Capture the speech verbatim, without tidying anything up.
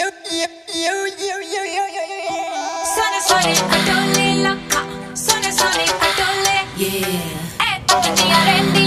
Suone, suone, a dole, la, sono, sono, a dole. Yeah. Eh, mia rendi.